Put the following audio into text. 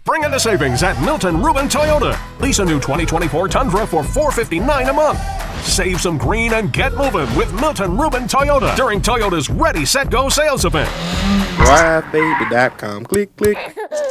Bring in the savings at Milton, Ruben Toyota. Lease a new 2024 Tundra for $459 a month. Save some green and get moving with Milton, Ruben Toyota during Toyota's Ready, Set, Go sales event. DriveBaby.com. Click, click.